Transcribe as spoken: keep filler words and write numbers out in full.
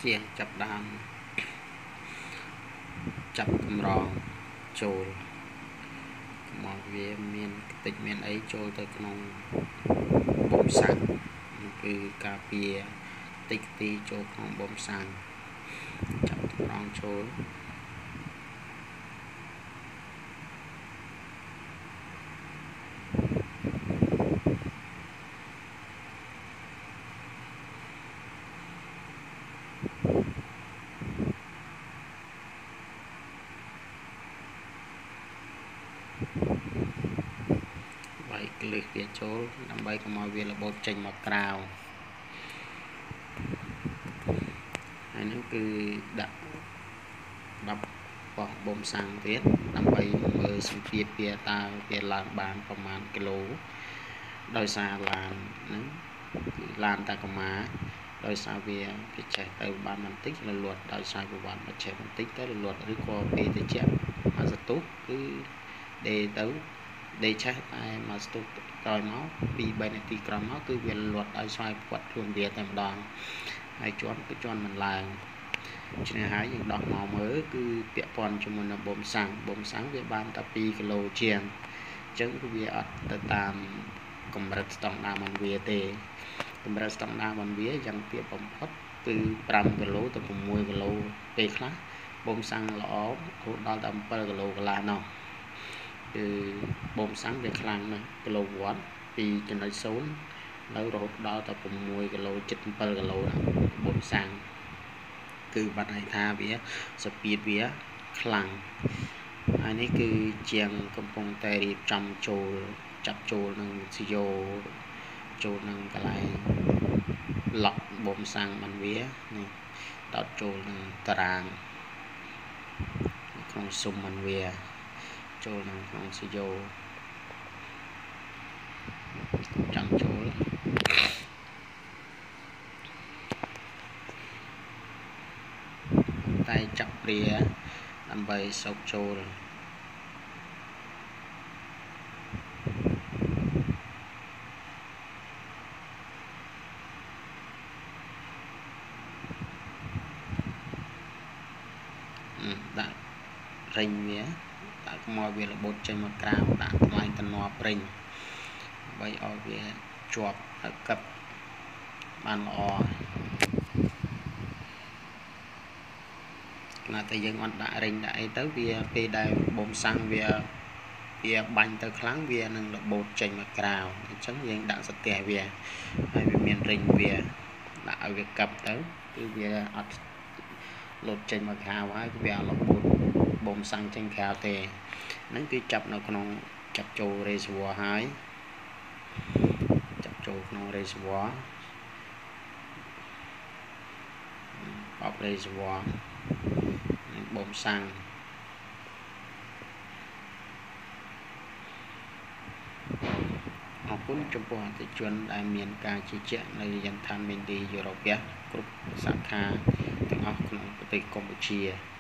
ជាងចាប់ដើមចាប់កម្រងចូលមកវាមានតិចមានអីចូលទៅក្នុងបំសាំងគឺការពារតិចទីចូលក្នុងបំសាំងចាប់កម្រងចូលវាយក្លឹះវាចូលដើម្បីកុំឲ្យវារបូតចេញមកក្រៅហើយនេះគឺដាក់ដល់បោះបំសាំងទៀតដើម្បីមើលសម្ពាធវាតើវាឡើងបានប្រមាណគីឡូដោយសារឡានហ្នឹងគឺឡានតាកម្មាដោយសារវាវាចេះទៅបានបន្តិចរលត់ដោយសារប្រវត្តិមកចេះបន្តិចទៅរលត់ឬក៏ពេលទៅជាមកសតុះគឺដេទៅដេឆេះតែមកសតុះក្រោយមកពីរនាទីក្រោយមកគឺវារលត់ដោយស្វ័យគាត់ខ្លួនវាតែម្ដងហើយជន់គឺជន់មិនឡើងឆ្នេះហើយយើងដោះមកមើលគឺពាក់ព័ន្ធជាមួយនឹងបំសាំងបំសាំងវាបានតែពីរគីឡូជាងអញ្ចឹងគឺវាអត់ទៅតាមកម្រិតស្តង់ដាររបស់វាទេកម្រិតស្តង់ដាររបស់វាយ៉ាងទាបបំផុតគឺប្រាំគីឡូទៅប្រាំមួយគីឡូពេលខ្លះបំសាំងល្អរហូតដល់តែbảyគីឡូកន្លះនោះគឺបំសាំងវាខ្លាំងណាស់គីឡូវ៉ាត់ពីចំណុចศูนย์នៅរហូតដល់តែប្រាំមួយគីឡូជិតbảyគីឡូបំសាំងគឺបាត់ន័យថាវាស្ពីតវាខ្លាំងហើយនេះគឺជាងកំពុងតែរៀបចំចូលចាប់ចូលនឹងស៊ីយ៉ូចូលនឹងកន្លែងឡក់បំសាំងបានវានេះតោតចូលនឹងតារាងក្នុងស៊ុំបានវាចូលនឹងក្នុងស៊ីយ៉ូចាំចូលតែចាប់ព្រាដើម្បីសោកចូលដាក់រិញវាដាក់កុំឲ្យវារបូតចេញមកក្រៅដាក់ខ្លាញ់តំណប់រិញដើម្បីឲ្យវាជាប់ហើយកឹបបានល្អណាតែយើងអត់ដាក់រិញដាក់អីទៅវាពេលដែលបំសាំងវាវាបាញ់ទៅខ្លាំងវានឹងរបូតចេញមកក្រៅអញ្ចឹងយើងដាក់ស្ទះវាហើយវាមានរិញវាដាក់ឲ្យវាកឹបទៅគឺវាអត់លោតចេញមកក្រៅហើយវាអត់របូតបំសាំងចេញក្រៅទេហ្នឹងគឺចាប់នៅក្នុងចាប់ចូល reservoir ហើយចាប់ចូលក្នុង reservoir បប reservoir បំសាំងអរគុណចំពោះអតិថិជនដែលមានការជឿជាក់នៅយន្តដ្ឋាន Mendy Europe គ្រប់សាខាទាំងអស់ក្នុងប្រទេសកម្ពុជា